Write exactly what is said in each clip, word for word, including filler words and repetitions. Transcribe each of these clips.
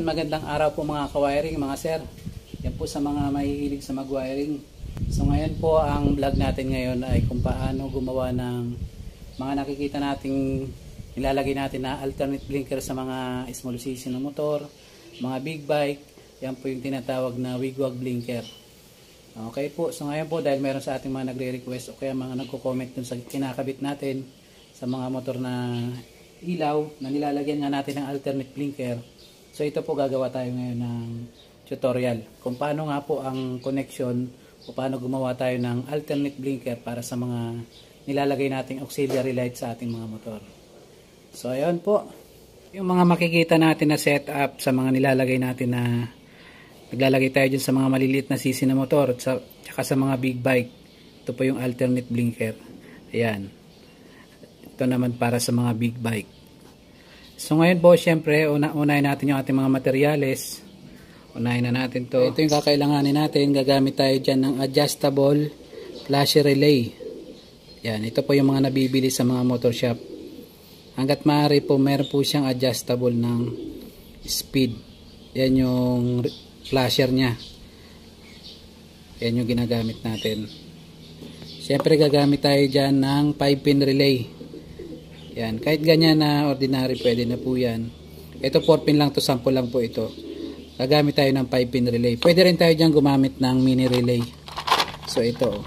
magandang araw po mga ka-wiring, mga sir. Yan po sa mga mahihilig sa mag-wiring. So ngayon po ang vlog natin ngayon ay kung paano gumawa ng mga nakikita nating nilalagay natin na alternate blinker sa mga small C C na motor, mga big bike. Yan po yung tinatawag na wigwag blinker. Okay po, so ngayon po dahil meron sa ating mga nagre-request o kaya mga nagko-comment dun sa kinakabit natin sa mga motor na ilaw na nilalagyan nga natin ng alternate blinker. So ito po gagawa tayo ngayon ng tutorial kung paano nga po ang connection o paano gumawa tayo ng alternate blinker para sa mga nilalagay nating auxiliary light sa ating mga motor. So ayun po, yung mga makikita natin na setup sa mga nilalagay natin na naglalagay tayo dyan sa mga maliliit na sisi na motor at sa, tsaka sa mga big bike. Ito po yung alternate blinker. Ayan. Ito naman para sa mga big bike. So ngayon po, syempre, una unahin natin yung ating mga materyales. Unahin na natin to. Ito yung kakailanganin natin. Gagamit tayo dyan ng adjustable flasher relay. Yan, ito po yung mga nabibili sa mga motor shop. Hanggat maaari po, meron po siyang adjustable ng speed. Yan yung flasher niya. Yan yung ginagamit natin. Syempre, gagamit tayo dyan ng five pin relay. Yan, kahit ganyan na ordinary pwede na po yan. Ito four pin lang to, sample lang po ito. Gagamit tayo ng five pin relay. Pwede rin tayo dyan gumamit ng mini relay. So ito.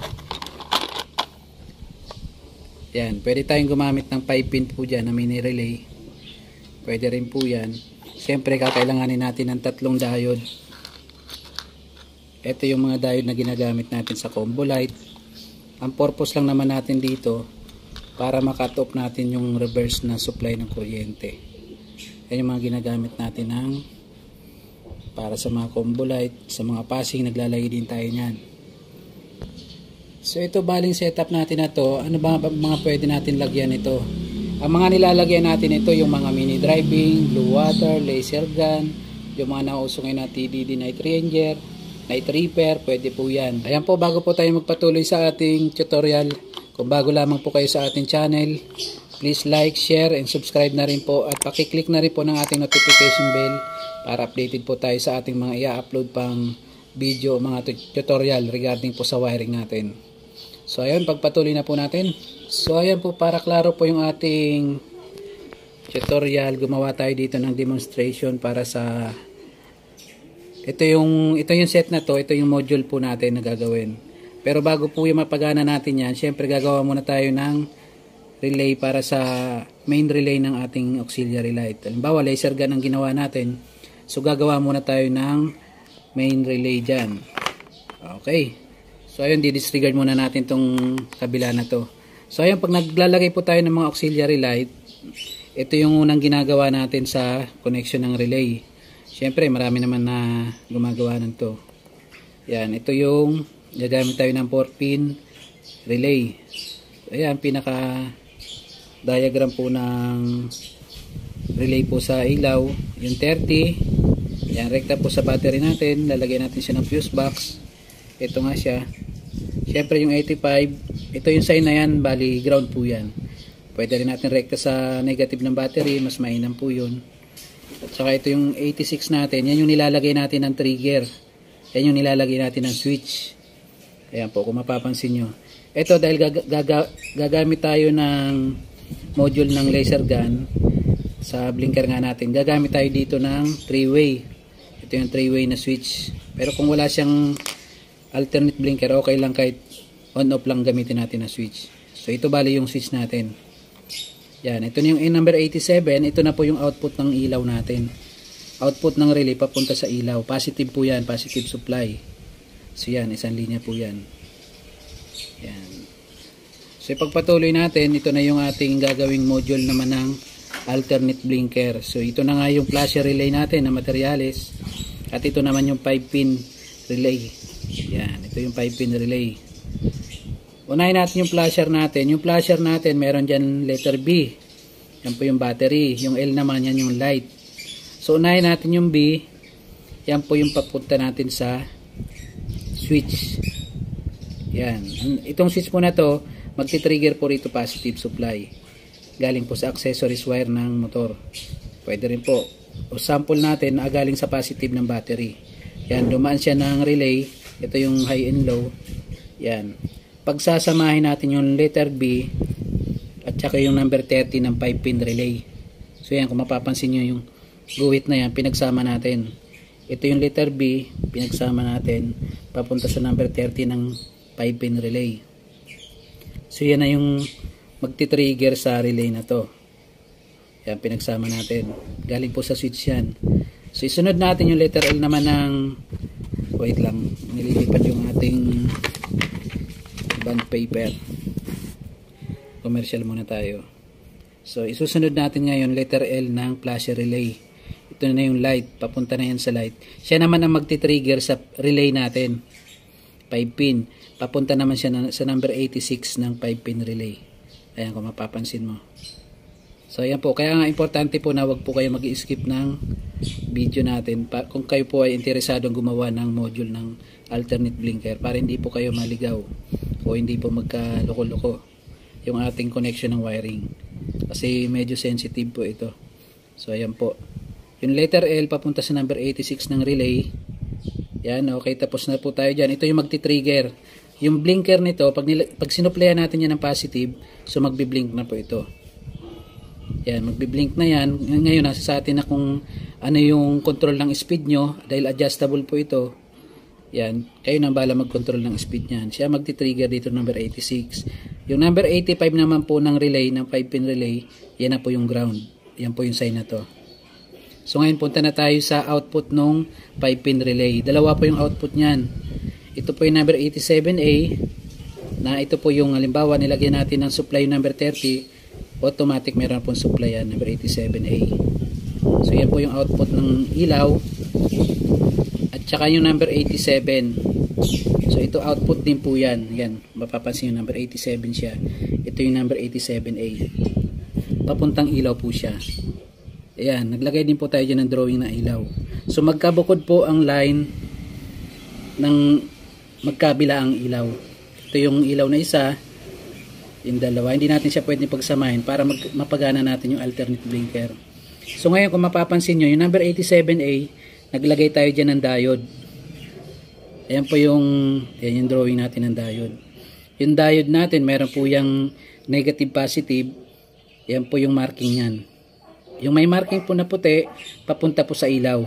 Yan, pwede tayong gumamit ng five pin po dyan na mini relay. Pwede rin po yan. Siyempre kakailanganin natin ng tatlong diode. Ito yung mga diode na ginagamit natin sa combo light. Ang purpose lang naman natin dito para makat off natin yung reverse na supply ng kuryente. Yan yung mga ginagamit natin ng para sa mga combo light, sa mga passing naglalagay din tayo niyan. So ito baling setup natin na to, ano ba mga pwede natin lagyan ito? Ang mga nilalagyan natin ito yung mga mini driving, blue water, laser gun, yung mga nauso ngayon na T D D night ranger, night reaper, pwede po yan. Ayan po, bago po tayo magpatuloy sa ating tutorial, kung bago lamang po kayo sa ating channel, please like, share, and subscribe na rin po at pakiclick na rin po ng ating notification bell para updated po tayo sa ating mga i-upload pang video, mga tutorial regarding po sa wiring natin. So ayun, pagpatuloy na po natin. So ayan po, para klaro po yung ating tutorial, gumawa tayo dito ng demonstration para sa ito yung, ito yung set na to, ito yung module po natin na gagawin. Pero bago po yung mapagana natin yan, syempre gagawa muna tayo ng relay para sa main relay ng ating auxiliary light. Halimbawa, laser gun ang ginawa natin. So gagawa muna tayo ng main relay dyan. Okay. So ayun, di-disregard muna natin tong kabila na to. So ayun, pag naglalagay po tayo ng mga auxiliary light, ito yung unang ginagawa natin sa connection ng relay. Syempre, marami naman na gumagawa ng to. Yan, ito yung gagamit tayo ng four pin relay. Ayan, pinaka diagram po ng relay po sa ilaw, yung thirty. Ayan, rekta po sa battery natin. Lalagyan natin siya ng fuse box. Ito nga siya. Siyempre yung eighty-five, ito yung sign na yan, bali ground po yan. Pwede rin natin rekta sa negative ng battery, mas mainam po yun. At saka ito yung eighty-six natin, yan yung nilalagay natin ng trigger. Yan yung nilalagay natin ng switch. Ayan po, kung mapapansin nyo. Ito dahil gag gag gagamit tayo ng module ng laser gun sa blinker nga natin. Gagamit tayo dito ng three way. Ito yung three way na switch. Pero kung wala siyang alternate blinker, okay lang kahit on-off lang gamitin natin na switch. So ito bali yung switch natin. Yan, ito na yung number eighty-seven. Ito na po yung output ng ilaw natin. Output ng relay papunta sa ilaw. Positive po yan, positive supply. So yan, isang linya po yan. Yan. So pagpatuloy natin, ito na yung ating gagawing module naman ng alternate blinker. So ito na nga yung flasher relay natin na materyales. At ito naman yung five pin relay. Yan, ito yung five pin relay. Unahin natin yung flasher natin. Yung flasher natin, meron dyan letter B. Yan po yung battery. Yung L naman, yan yung light. So unahin natin yung B. Yan po yung papunta natin sa switch. Yan. Itong switch po na to, magti-trigger po rito positive supply. Galing po sa accessories wire ng motor. Pwede rin po o sample natin na galing sa positive ng battery. Yan, dumaan siya ng relay. Ito yung high and low. Yan. Pagsasamahin natin yung letter B at saka yung number thirty ng five pin relay. So yan, kung mapapansin nyo yung guhit na yan, pinagsama natin. Ito yung letter B, pinagsama natin papunta sa number thirty ng five pin relay. So yan na yung magti-trigger sa relay na to. Yan, pinagsama natin. Galing po sa switch yan. So isunod natin yung letter L naman ng, wait lang, nililipat yung ating bond paper. Commercial muna tayo. So isusunod natin ngayon letter L ng flasher relay. Ito na yung light, papunta na yan sa light. Siya naman ang magti-trigger sa relay natin. five pin. Papunta naman siya na, sa number eighty-six ng five pin relay. Ayan, kung mapapansin mo. So ayan po, kaya nga importante po na wag po kayo mag-skip ng video natin pa, kung kayo po ay interesadong gumawa ng module ng alternate blinker para hindi po kayo maligaw o hindi po magkaloko-loko yung ating connection ng wiring. Kasi medyo sensitive po ito. So ayan po. Yung letter L papunta sa number eighty-six ng relay. Yan, okay, tapos na po tayo dyan. Ito yung magti-trigger. Yung blinker nito, pag, pag sinuplayan natin yan ng positive, so magbi-blink na po ito. Yan, magbi-blink na yan. Ngayon, nasa sa atin na kung ano yung control ng speed nyo, dahil adjustable po ito. Yan, kayo nang bala mag-control ng speed nyan. Siya magti-trigger dito number eighty-six. Yung number eighty-five naman po ng relay, ng five pin relay, yan na po yung ground. Yan po yung sign na to. So ngayon punta na tayo sa output ng five pin relay. Dalawa po yung output niyan. Ito po yung number eighty-seven A na ito po yung halimbawa nilagyan natin ng supply number thirty, automatic meron pong supply yan number eighty-seven A. So yan po yung output ng ilaw at saka yung number eighty-seven. So ito output din po yan. Yan, mapapansin yung number eighty-seven siya. Ito yung number eighty-seven A. Papuntang ilaw po siya. Ayan, naglagay din po tayo dyan ng drawing na ilaw. So magkabukod po ang line ng magkabila ang ilaw. Ito yung ilaw na isa, yung dalawa. Hindi natin siya pwede pagsamahin para mag mapagana natin yung alternate blinker. So ngayon kung mapapansin nyo, yung number eighty-seven A, naglagay tayo dyan ng diode. Ayan po yung, ayan yung drawing natin ng diode. Yung diode natin, meron po yung negative positive. Ayan po yung marking yan. Yung may marking po na puti, papunta po sa ilaw.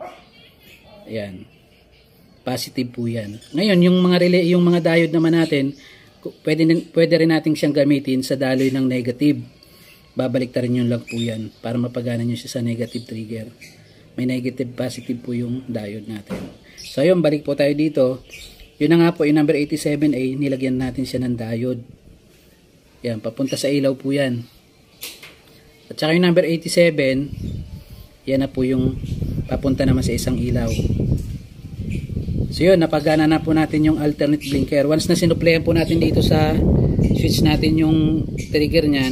Ayan. Positive po yan. Ngayon, yung mga relay, yung mga diode naman natin, pwede, pwede rin natin siyang gamitin sa daloy ng negative. Babalik ta rin yung log po yan para mapagana nyo siya sa negative trigger. May negative positive po yung diode natin. So, ayun, balik po tayo dito. Yun na nga po, yung number eighty-seven A, nilagyan natin siya ng diode. Yan, papunta sa ilaw po yan. At saka yung number eighty-seven, yan na po yung papunta naman sa isang ilaw. So yun, napagana na po natin yung alternate blinker. Once na sinuplayan po natin dito sa switch natin yung trigger nyan,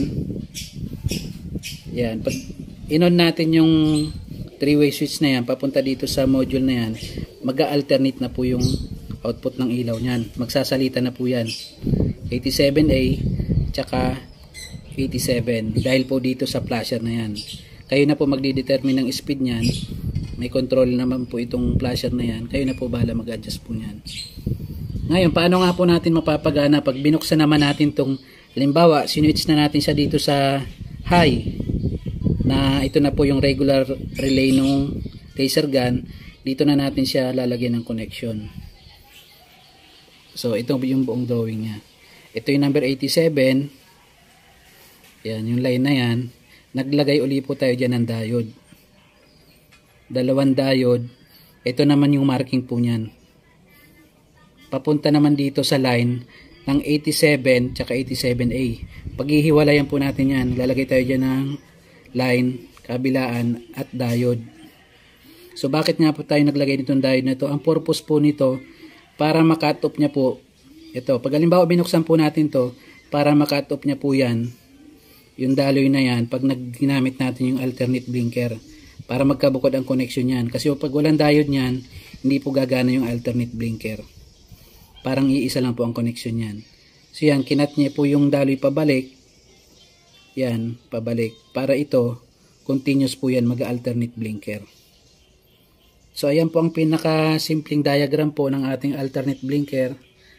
yan, pag in-on natin yung three-way switch na yan, papunta dito sa module na yan, mag-alternate na po yung output ng ilaw nyan. Magsasalita na po yan. eighty-seven A, tsaka eighty-seven dahil po dito sa flasher na yan. Kayo na po magdidetermine ng speed nyan. May control naman po itong flasher na yan. Kayo na po bahala mag-adjust po nyan. Ngayon, paano nga po natin mapapagana pag binuksan naman natin tong, halimbawa, sinwitch na natin siya dito sa high na ito na po yung regular relay ng laser gun. Dito na natin siya lalagyan ng connection. So, ito yung buong drawing niya. Ito yung number eighty-seven. Yan, yung line na yan. Naglagay uli po tayo dyan ng diode. Dalawang diode. Ito naman yung marking po niyan. Papunta naman dito sa line ng eighty-seven tsaka eighty-seven A. Paghihiwalayan po natin yan. Lalagay tayo dyan ng line, kabilaan at diode. So bakit nga po tayo naglagay nitong diode na ito? Ang purpose po nito para makat off niya po. Ito, pag halimbawa binuksan po natin to para makat off niya po yan. Yung daloy na yan, pag nagginamit natin yung alternate blinker para magkabukod ang connection yan. Kasi pag walang diode yan, hindi po gagana yung alternate blinker. Parang iisa lang po ang connection yan. So yan, kinat niya po yung daloy pabalik. Yan, pabalik. Para ito, continuous po yan, mag-alternate blinker. So ayan po ang pinaka simpleng diagram po ng ating alternate blinker.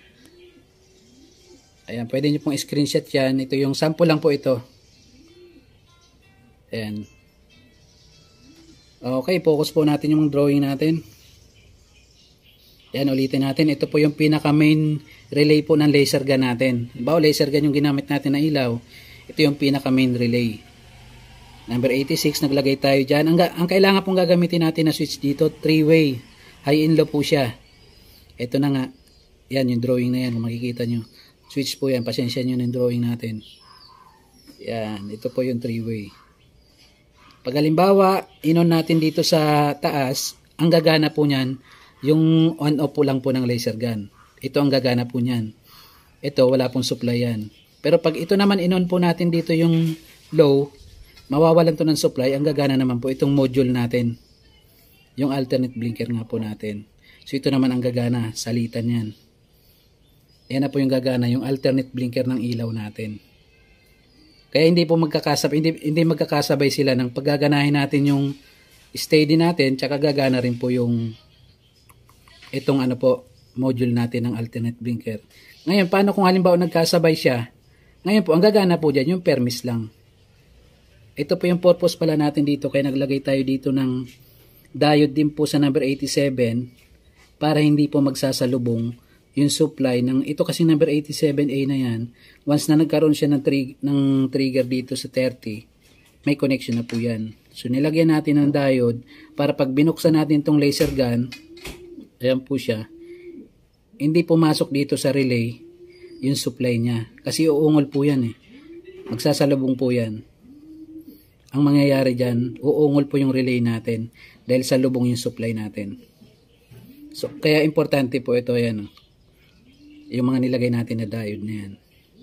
Ayan, pwede nyo pong screenshot yan. Ito yung sample lang po ito. Ayan. Okay, focus po natin yung drawing natin. Ayan, ulitin natin. Ito po yung pinaka main relay po ng laser gun natin. Halimbawa, laser gun yung ginamit natin na ilaw. Ito yung pinaka main relay. Number eighty-six, naglagay tayo dyan. Ang, ang kailangan pong gagamitin natin na switch dito, three way. High and low po siya. Ito na nga. Yan, yung drawing na yan. Kung makikita nyo. Switch po yan. Pasensya nyo ng drawing natin. Yan. Ito po yung three way. Pag halimbawa, inon natin dito sa taas, ang gagana po nyan, yung on-off po lang po ng laser gun. Ito ang gagana po nyan. Ito, wala pong supply yan. Pero pag ito naman, inon po natin dito yung low, mawawalan to ng supply, ang gagana naman po itong module natin. Yung alternate blinker nga po natin. So ito naman ang gagana, salitan yan. Yan na po yung gagana, yung alternate blinker ng ilaw natin. Kaya hindi po magkakasabay, hindi, hindi magkakasabay sila ng paggaganahin natin yung steady natin, tsaka gagana rin po yung itong ano po, module natin ng alternate blinker. Ngayon, paano kung halimbawa nagkasabay siya? Ngayon po, ang gagana po dyan, yung permis lang. Ito po yung purpose pala natin dito, kaya naglagay tayo dito ng diode din po sa number eighty-seven para hindi po magsasalubong yung supply ng, ito kasi number eighty-seven A na yan, once na nagkaroon siya ng, trig ng trigger dito sa thirty, may connection na po yan. So nilagyan natin ng diode para pag binuksan natin tong laser gun, ayan po siya, hindi pumasok dito sa relay yung supply niya. Kasi uungol po yan eh. Magsasalubong po yan. Ang mangyayari dyan, uungol po yung relay natin dahil sa lubong yung supply natin. So, kaya importante po ito yan. Yung mga nilagay natin na diode na yan.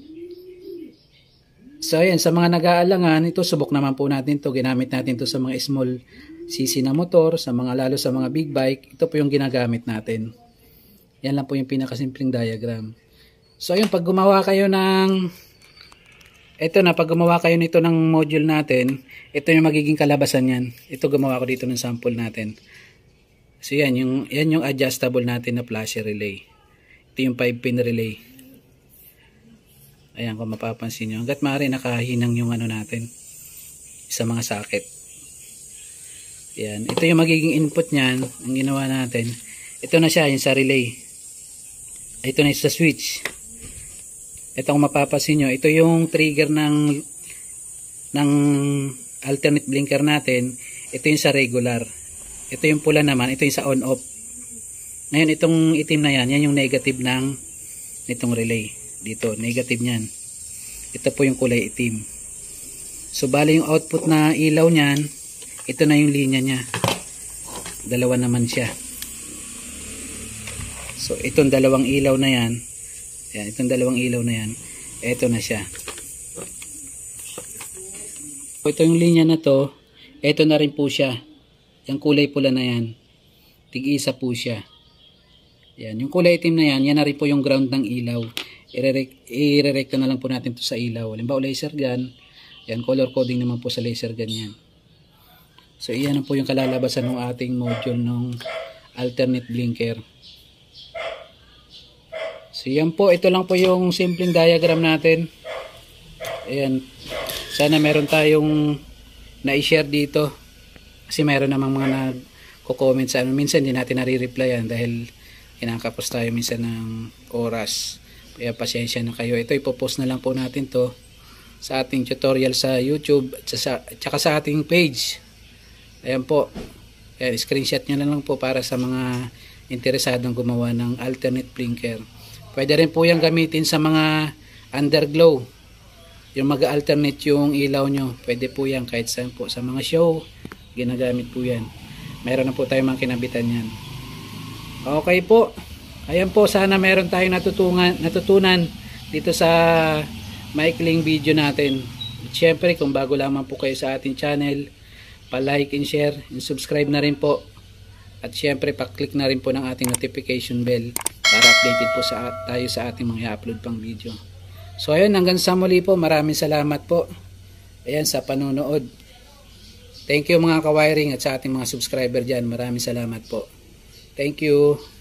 So, ayan, sa mga nag-aalangan, ito subok naman po natin to. Ginamit natin to sa mga small C C na motor, sa mga lalo sa mga big bike. Ito po yung ginagamit natin. Yan lang po yung pinakasimpleng diagram. So, ayun, pag gumawa kayo ng ito na, pag gumawa kayo nito ng module natin, ito yung magiging kalabasan yan. Ito gumawa ko dito ng sample natin. So yan, yung, yan yung adjustable natin na flasher relay. Ito yung five pin relay. Ayan, kung mapapansin nyo. Hanggat maaari nakahinang yung ano natin sa mga socket. Yan, ito yung magiging input nyan. Ang ginawa natin. Ito na siya, yung sa relay. Ito na yung sa switch. Ito kung mapapansin nyo, ito yung trigger ng ng alternate blinker natin. Ito yung sa regular. Ito yung pula naman, ito yung sa on-off. Ngayon itong itim na yan, yan yung negative ng nitong relay. Dito, negative nyan. Ito po yung kulay itim. So bali yung output na ilaw nyan, ito na yung linya nya. Dalawa naman siya. So itong dalawang ilaw na yan, yan, itong dalawang ilaw na yan, eto na siya. Ito yung linya na to, eto na rin po siya. Yung kulay pula na yan, tig-isa po siya. Yan, yung kulay itim na yan, yan na rin po yung ground ng ilaw. I-re-recta na lang po natin to sa ilaw. Halimbawa laser gun, yan, color coding naman po sa laser gun yan. So iyan po yung kalalabasan ng ating module ng alternate blinker. So yan po, ito lang po yung simpleng diagram natin. Ayan, sana meron tayong na-share dito. Kasi meron namang mga nagko-comment sa ano. Minsan hindi natin nare-replyan dahil kinakapos tayo minsan ng oras. Kaya pasensya na kayo. Ito ipopost na lang po natin to sa ating tutorial sa YouTube at sa, at saka sa ating page. Ayan po. Ayan, screenshot nyo na lang po para sa mga interesadong gumawa ng alternate blinker. Pwede rin po yung gamitin sa mga underglow. Yung mag-alternate yung ilaw nyo. Pwede po yan kahit saan po. Sa mga show, ginagamit po yan. Meron na po tayong mga kinabitan yan. Okay po. Ayan po, sana meron tayong natutunan, natutunan dito sa maikling video natin. At syempre, kung bago lamang po kayo sa ating channel, pa-like and share and subscribe na rin po. At syempre, pa-click na rin po ng ating notification bell para updated po sa, tayo sa ating mga i-upload pang video. So ayun, hanggang sa muli po, maraming salamat po. Ayan, sa panonood. Thank you mga ka-wiring at sa ating mga subscriber dyan. Maraming salamat po. Thank you.